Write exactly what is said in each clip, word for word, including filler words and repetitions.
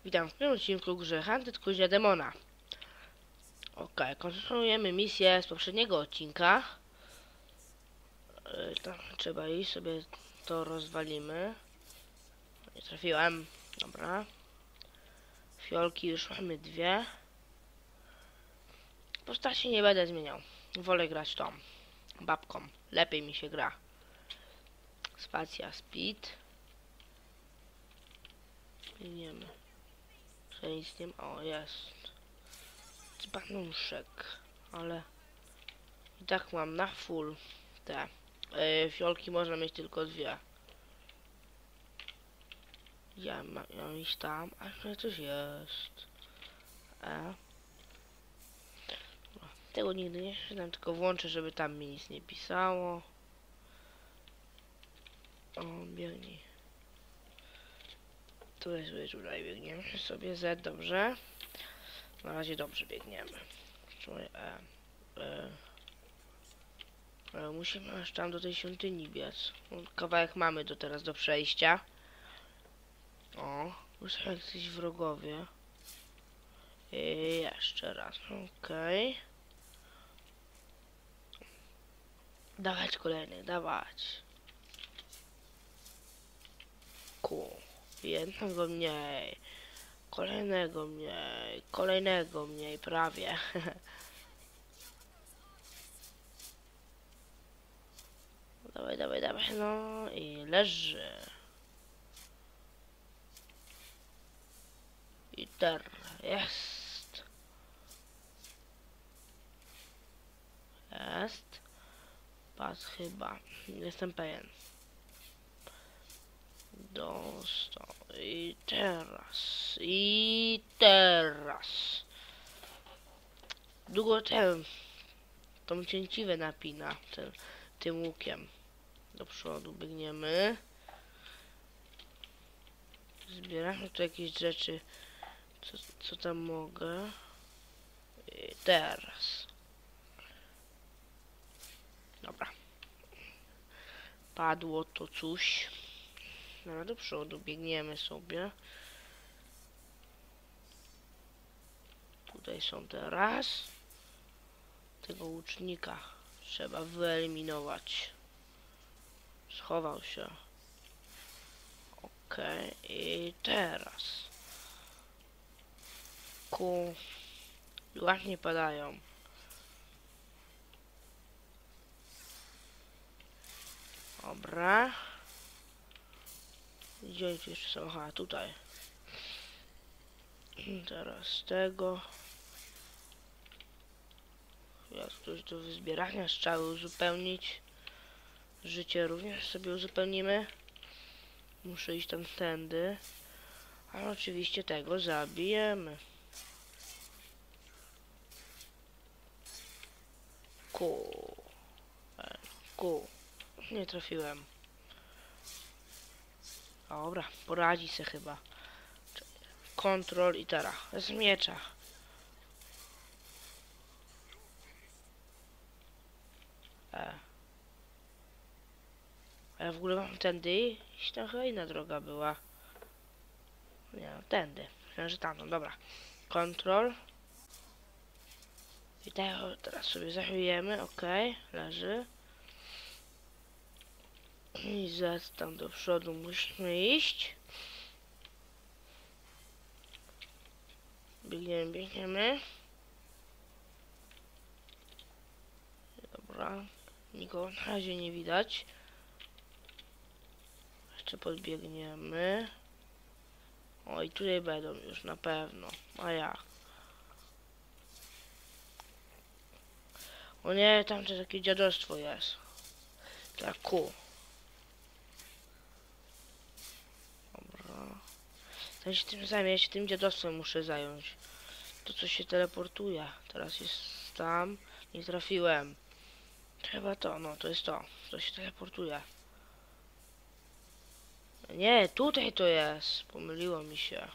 Witam w tym odcinku grze Hunted Kuźnia Demona. Ok, kontynuujemy misję z poprzedniego odcinka. Yy, tam trzeba iść, sobie to rozwalimy. Nie trafiłem. Dobra. Fiolki już mamy dwie. Postaci nie będę zmieniał. Wolę grać tą babką. Lepiej mi się gra. Spacja, speed. Biegniemy. Że nic nie ma. O, jest. Dzbanuszek. Ale i tak mam na full te yy, fiolki można mieć tylko dwie. Ja mam, ja mam iść tam, a że coś jest. E. Tego nigdy nie czytam, tylko włączę, żeby tam mi nic nie pisało. O, biegnij. Tu jest, tutaj biegniemy sobie Z, dobrze. Na razie dobrze biegniemy. Czuję, e, e. E, musimy aż tam do tej świątyni biec. Kawałek mamy do teraz do przejścia. O, już są jacyś wrogowie. I jeszcze raz, okej. Okay. Dawać kolejny, dawać. Ku. Jednego mniej. Kolejnego mniej. Kolejnego mniej, prawie. Dawaj, dawaj, dawaj, no i leży. I ter, jest. Jest. Pas chyba, jestem pewien. Dostał. I teraz. I teraz. Długo ten. Tą cięciwę napina. Ten, tym łukiem. Do przodu biegniemy. Zbieramy tu jakieś rzeczy. Co, co tam mogę? I teraz. Dobra. Padło to coś. No, do przodu biegniemy sobie. Tutaj są teraz. Tego łucznika trzeba wyeliminować. Schował się. Okej. Okay. I teraz. Ku. Ładnie padają. Dobra. Gdzie oni tu jeszcze są? Aha, tutaj. Teraz tego. Ja coś do zbierania strzały uzupełnić. Życie również sobie uzupełnimy. Muszę iść tam tędy. A oczywiście tego zabijemy. Ku. Ku. Nie trafiłem. Dobra, poradzi się chyba. Kontrol i teraz. Z miecza. E. A ja w ogóle mam tędy iść? Tam chyba inna droga była. Nie, no, tędy. Myślałem, że tamtą, dobra. Kontrol. I tego teraz sobie zachujemy, okej, okay, leży. I zaraz tam do przodu musimy iść. Biegniemy, biegniemy. Dobra, nikogo na razie nie widać. Jeszcze podbiegniemy. O, i tutaj będą już na pewno. A jak? O nie, tam to takie dziadostwo jest. Tak, ku. Dobra. Ten się tym zajmie, ja się tym dziadostwem muszę zająć. To co się teleportuje. Teraz jest tam. Nie trafiłem. Chyba to, no to jest to. To się teleportuje. Nie, tutaj to jest. Pomyliło mi się.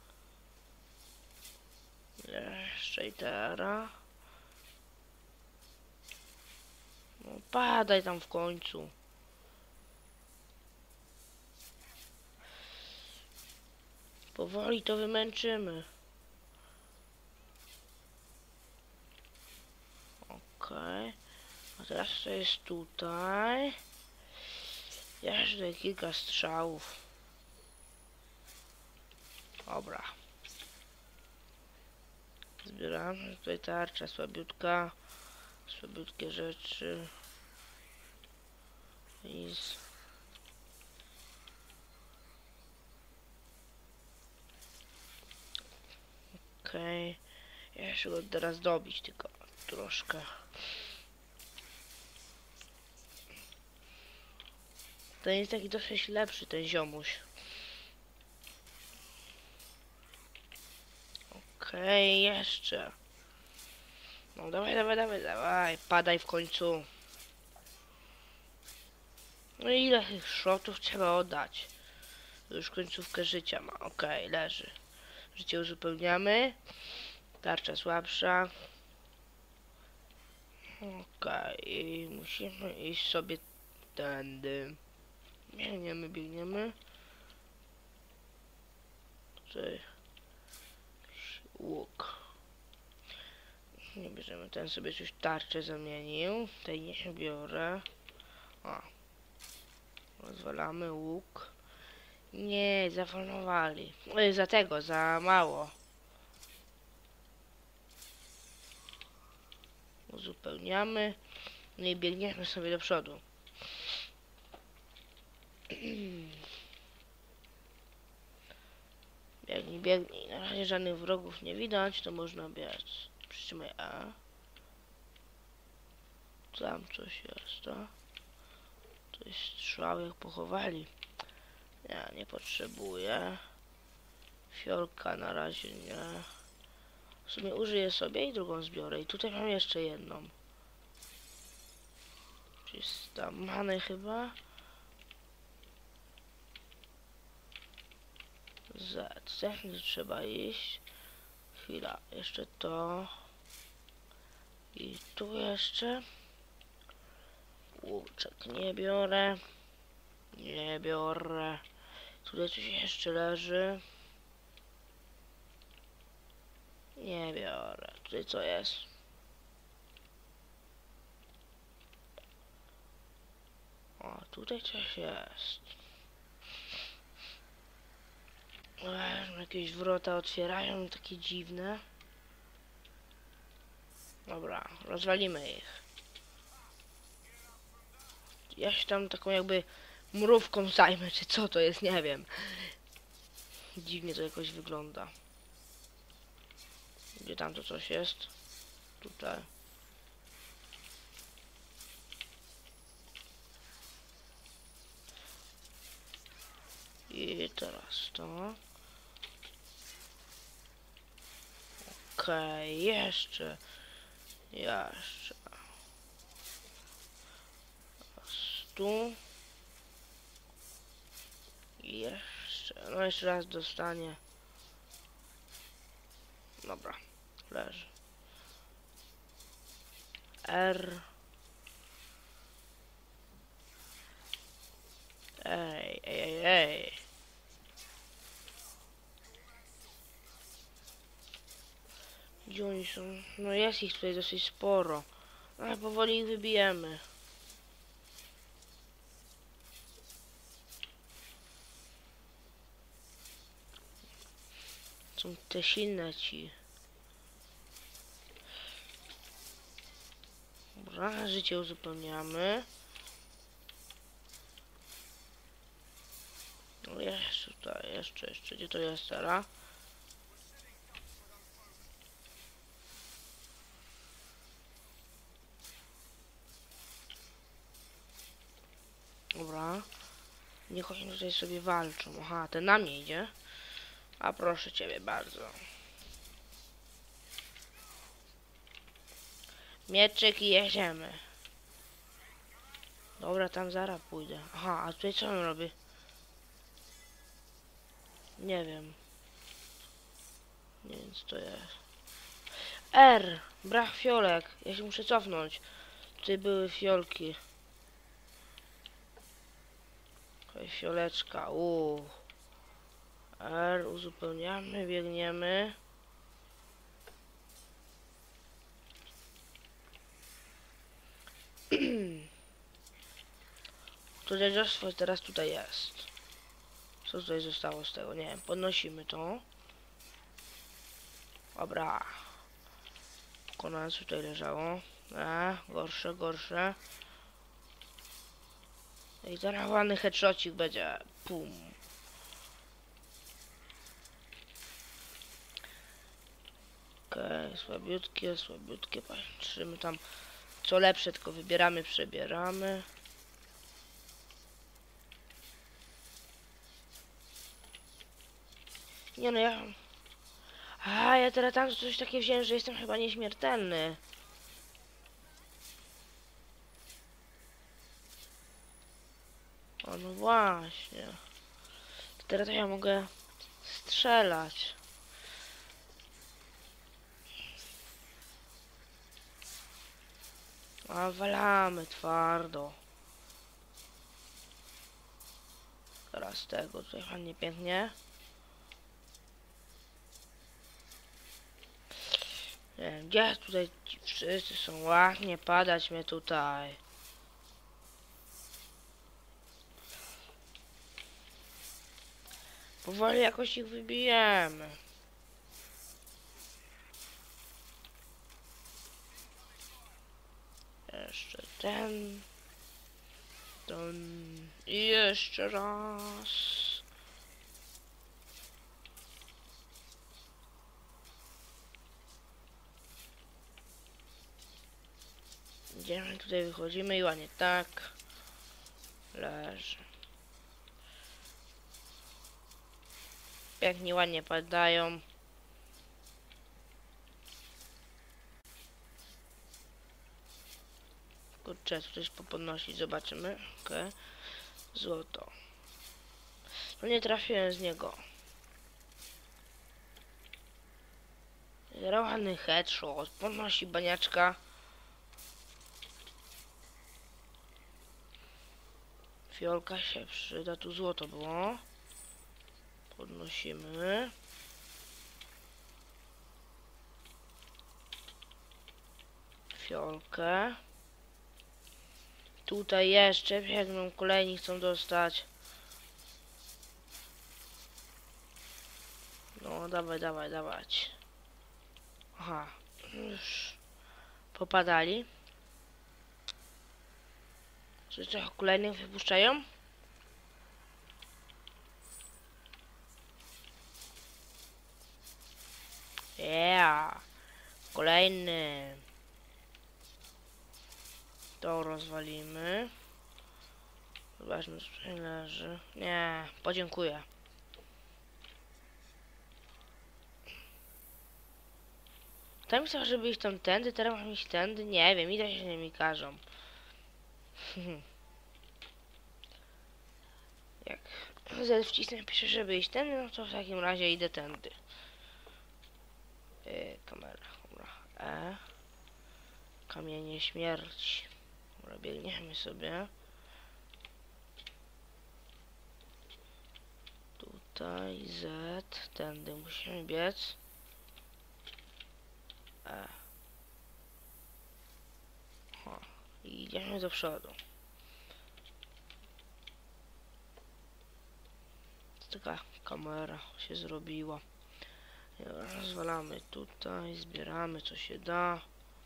Jeszcze i teraz. No padaj tam w końcu. Powoli to wymęczymy. Okej. A teraz to jest tutaj. Jeszcze kilka strzałów. Dobra. Zbieramy tutaj tarcza, słabiutka. Słabiutkie rzeczy. Nic. Okej. Okay. Jeszcze go teraz dobić tylko troszkę. Ten jest taki dosyć lepszy, ten ziomuś. Okej, okay, jeszcze. No dawaj, dawaj, dawaj, dawaj. Padaj w końcu. No i ile tych shotów trzeba oddać? Już końcówkę życia ma. Okej, okay, leży. Życie uzupełniamy. Tarcza słabsza. Okej, okay. Musimy iść sobie tędy. Biegniemy, biegniemy. Tutaj łuk. Nie bierzemy, ten sobie coś tarczę zamienił. Tej nie biorę. O. Rozwalamy łuk. Nie, zawolnowali. Ej, za tego, za mało. Uzupełniamy. No i biegniemy sobie do przodu. Biegnij, biegnij. Na razie żadnych wrogów nie widać, to można biec. Przytrzymaj A. Tam coś jest, to. To jest strzał, jak pochowali. Ja nie potrzebuję. Fiolka na razie nie. W sumie użyję sobie i drugą zbiorę. I tutaj mam jeszcze jedną. Czysta many chyba. Z. Technik trzeba iść. Chwila, jeszcze to. I tu jeszcze. Łuczek nie biorę. Nie biorę. Tutaj coś jeszcze leży. Nie biorę. Tutaj co jest? O, tutaj coś jest. Eee, jakieś wrota otwierają, takie dziwne. Dobra, rozwalimy ich. Ja się tam taką jakby mrówką zajmę, czy co to jest, nie wiem. Dziwnie to jakoś wygląda. Gdzie tam to coś jest? Tutaj. I teraz to. Okej, okay, jeszcze. Jeszcze. Tu. I jeszcze. No jeszcze raz dostanie. Dobra. Leży. R. Ej, ej, ej, ej. Gdzie oni są? No jest ich tutaj dosyć sporo. Ale powoli ich wybijemy. Są te silne ci. Dobra, życie uzupełniamy. No jeszcze tutaj, jeszcze, jeszcze, gdzie to jest teraz? Dobra. Niech oni tutaj sobie walczą. Aha, ten na mnie idzie. A proszę ciebie bardzo. Mieczyk i jedziemy. Dobra, tam zaraz pójdę. Aha, a tutaj co on robi? Nie wiem. Nie wiem co to jest. R! Brak fiolek. Ja się muszę cofnąć. Tutaj były fiolki. Jakaś fioleczka. Uuu. R, uzupełniamy, biegniemy. To dziadzostwo teraz tutaj jest. Co tutaj zostało z tego? Nie wiem, podnosimy to. Dobra. Konec tutaj leżało. E, gorsze, gorsze. I teraz ładny headshotcik będzie. Pum. Okej, okay, słabiutkie, słabiutkie. Patrzymy tam co lepsze, tylko wybieramy, przebieramy. Nie no, ja... A, ja teraz tam coś takie wziąłem, że jestem chyba nieśmiertelny. O, no właśnie. Teraz ja mogę strzelać. A, walamy twardo. Teraz tego tutaj ładnie, pięknie. Nie wiem, gdzie tutaj ci wszyscy są, ładnie padać mnie tutaj. Powoli jakoś ich wybijemy. Jeszcze ten. Ten. I jeszcze raz. Idziemy tutaj, wychodzimy i ładnie tak. Leży. Pięknie, ładnie padają. Kurczę, tu coś popodnosić, zobaczymy. Okej. Okay. Złoto. No nie trafiłem z niego. Ładny headshot. Podnosi baniaczka. Fiolka się przyda. Tu złoto było. Podnosimy. Fiolkę. Tutaj jeszcze biegną, kolejni chcą dostać. No, dawaj, dawaj, dawać. Aha, już popadali. Czy trochę kolejnych wypuszczają? Yeah. Kolejny. To rozwalimy. Zobaczmy, co tutaj leży. Nie, podziękuję. Tam myślę, żeby iść tam tędy, teraz mam iść tędy. Nie wiem, idę się nimi każą. Jak Z wcisnę, pisze, żeby iść tędy, no to w takim razie idę tędy. Yy, kamera, dobra. E. Kamienie śmierci. Dobra, biegniemy sobie. Tutaj Z, tędy musimy biec. E. O, i idziemy do przodu. Taka kamera się zrobiła. Rozwalamy tutaj, zbieramy co się da.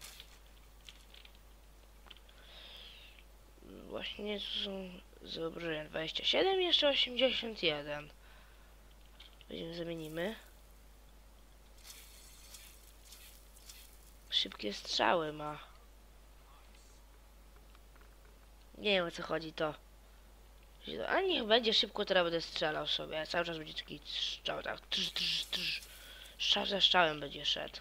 Właśnie tu są zobrażenia dwadzieścia siedem, jeszcze osiemdziesiąt jeden. Weźmiemy, zamienimy. Szybkie strzały ma. Nie wiem, o co chodzi to. A niech będzie szybko, teraz będę strzelał sobie. Cały czas będzie taki strzał, tak. Trz, trz, trz. Strzał za strzałem będzie szedł.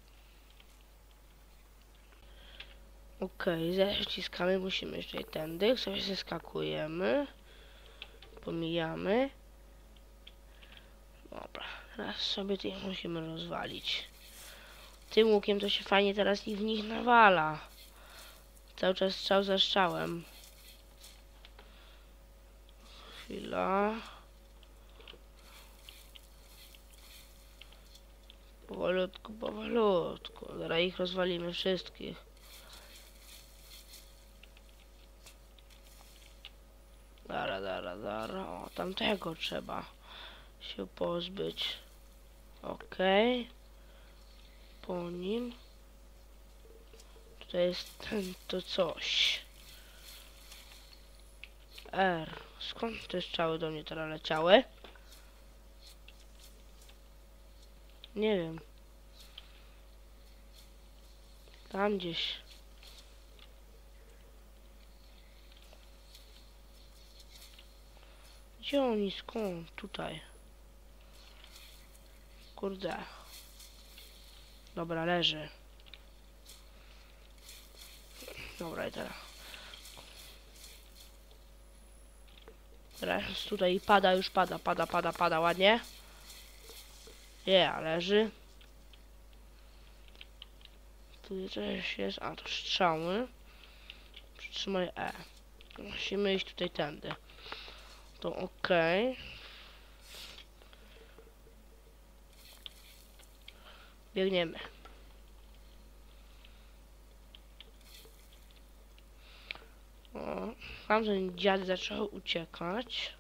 Okej, okay, ściskamy, musimy jeszcze tędy, sobie zeskakujemy. Pomijamy. Dobra, teraz sobie tych musimy rozwalić. Tym łukiem to się fajnie teraz ich w nich nawala. Cały czas strzał za strzałem. Chwila. Powolutku, powolutku. Zaraz ich rozwalimy wszystkich. Dara, dara, dara. O, tamtego trzeba się pozbyć. Okej. Okay. Po nim. Tutaj jest ten, to coś. R. Skąd te strzały do mnie teraz leciały? Nie wiem. Tam gdzieś. Gdzie oni? Skąd? Tutaj. Kurde. Dobra, leży. Dobra, i teraz. Teraz tutaj pada, już pada, pada, pada, pada, ładnie. Je, yeah, leży. Tu coś jest, a to strzały. Przytrzymaj E. Musimy iść tutaj tędy. To okej. Okay. Biegniemy. O, tamten dziad zaczął uciekać.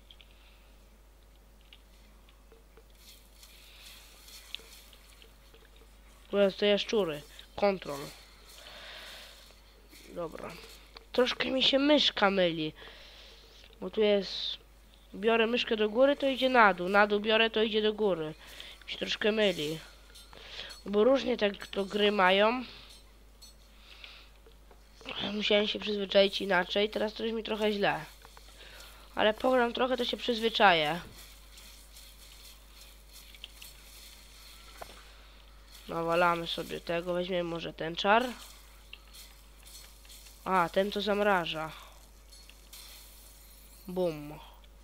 Tu jest te jaszczury. Kontrol. Dobra. Troszkę mi się myszka myli. Bo tu jest... Biorę myszkę do góry, to idzie na dół. Na dół biorę, to idzie do góry. Mi się troszkę myli. Bo różnie tak to gry mają. Musiałem się przyzwyczaić inaczej. Teraz to jest mi trochę źle. Ale pogram trochę, to się przyzwyczaję. Nawalamy sobie tego. Weźmiemy może ten czar. A, ten to zamraża. Bum.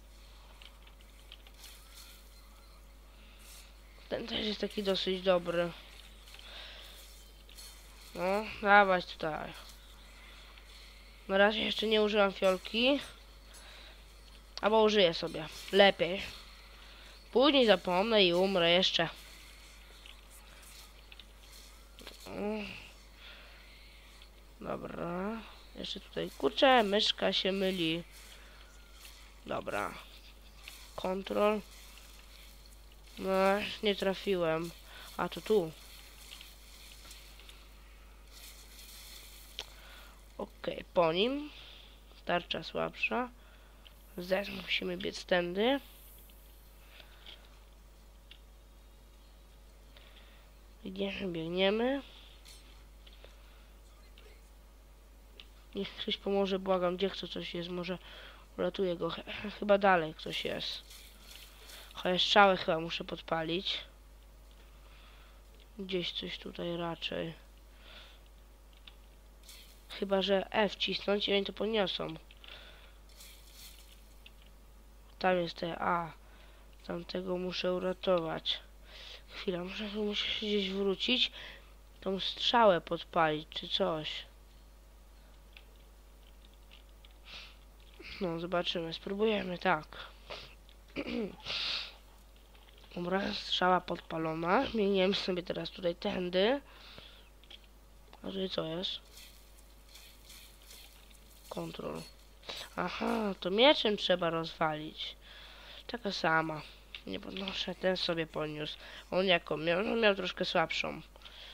Ten też jest taki dosyć dobry. No, dawać tutaj. Na razie jeszcze nie użyłam fiolki. Albo użyję sobie. Lepiej. Później zapomnę i umrę jeszcze. Dobra. Jeszcze tutaj. Kurczę, myszka się myli. Dobra. Kontrol. No, nie trafiłem. A, to tu. Okej, okay, po nim. Tarcza słabsza. Z musimy biec tędy. Biegniemy, biegniemy. Niech ktoś pomoże, błagam, gdzie chce coś jest, może uratuję go. Chyba dalej ktoś jest. Chociaż strzałę chyba muszę podpalić. Gdzieś coś tutaj raczej. Chyba że F cisnąć i oni to podniosą. Tam jest te A. Tamtego muszę uratować. Chwila, muszę, muszę się gdzieś wrócić. Tą strzałę podpalić, czy coś. No, zobaczymy, spróbujemy, tak. Dobra, strzała podpalona. Biegniemy sobie teraz tutaj tędy. A tutaj co jest? Kontrol. Aha, to mieczem trzeba rozwalić. Taka sama. Nie podnoszę, ten sobie podniósł. On jako miał, on miał troszkę słabszą.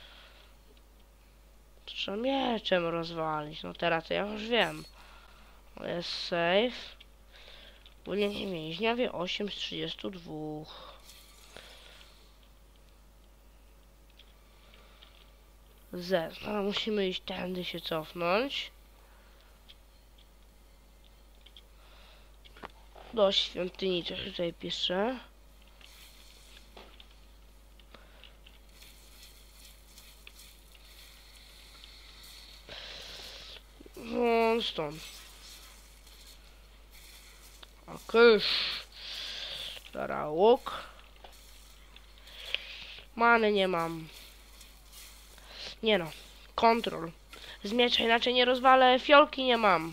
To trzeba mieczem rozwalić. No teraz to ja już wiem. To jest safe. Uwolnienie więźniowie osiem z trzydziestu dwóch. Z. No, musimy iść tędy się cofnąć. Do świątyni, coś tutaj piszę. No, stąd. Okej. Teraz łuk. Many nie mam. Nie no. Kontrol. Z miecza inaczej nie rozwalę. Fiolki nie mam.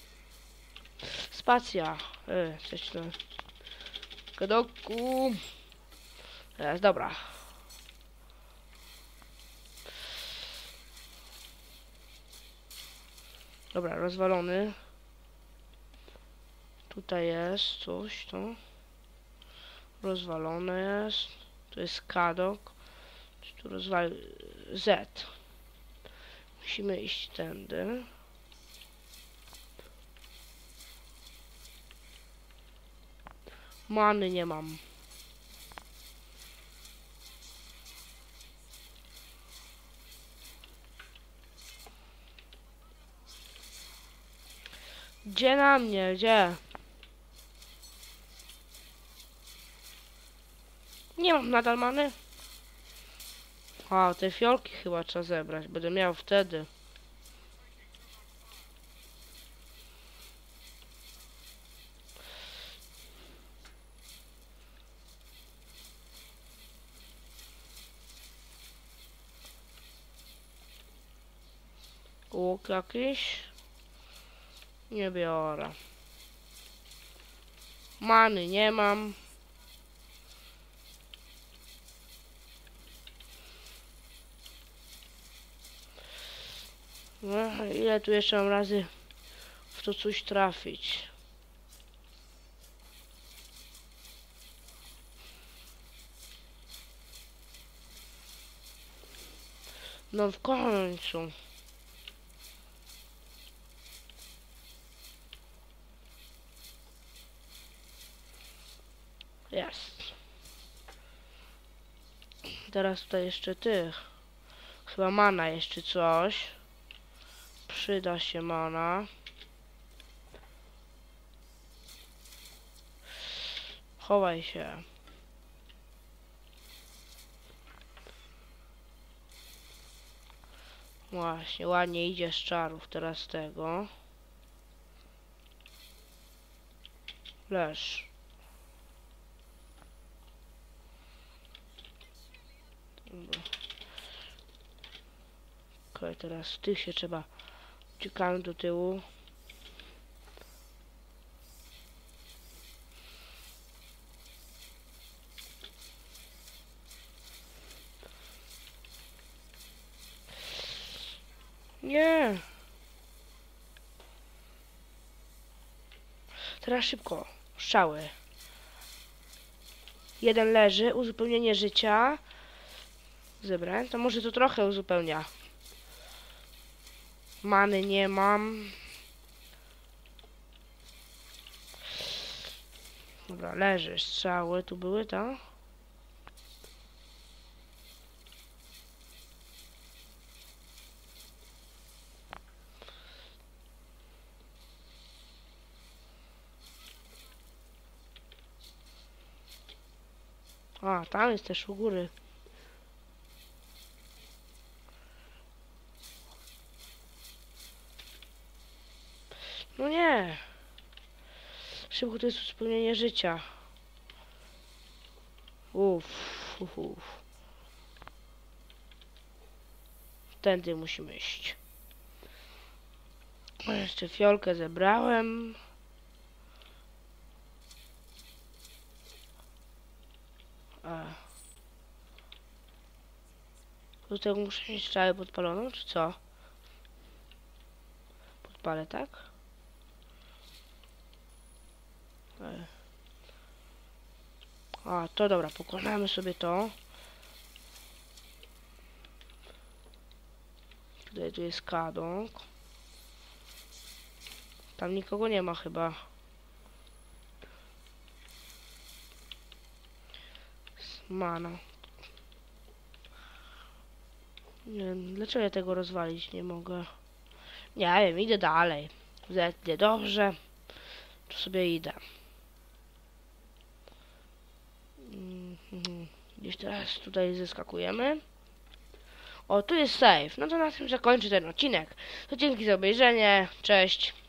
Spacja. Yy, coś tam. Kadoku. Teraz, dobra. Dobra, rozwalony. Tutaj jest coś, to. Rozwalone jest. Tu jest kadok. Tu rozwali... Z. Musimy iść tędy. Many nie mam. Gdzie na mnie? Gdzie? Nie mam nadal many. A, te fiolki chyba trzeba zebrać. Będę miał wtedy. Łuk jakiś? Nie biorę. Many nie mam. No, ile tu jeszcze mam razy w to coś trafić? No w końcu. Jest. Teraz tutaj jeszcze tych. Chyba mana jeszcze coś. Przyda się mana. Chowaj się. Właśnie, ładnie idzie z czarów teraz tego. Leż. Dobra. Okej, teraz tych się trzeba... Uciekamy do tyłu. Nie. Teraz szybko. Strzały. Jeden leży. Uzupełnienie życia. Zebrałem. To może to trochę uzupełnia. Many nie mam. Dobra, leży. Strzały tu były, tak? A, tam jest też u góry. No nie. Szybko, to jest uzupełnienie życia. Uff, uff, uff. Tędy musimy iść. O, jeszcze fiolkę zebrałem. A. Do tego muszę mieć strzały podpaloną, czy co? Podpalę, tak? A, to dobra, pokonamy sobie to. Tutaj tu jest kadąg. Tam nikogo nie ma chyba. Mana. Nie wiem, dlaczego ja tego rozwalić nie mogę? Nie wiem, idę dalej. Idę dobrze. To sobie idę. Mhm. Gdzieś teraz tutaj zeskakujemy. O, tu jest save. No to na tym zakończę ten odcinek. To dzięki za obejrzenie. Cześć.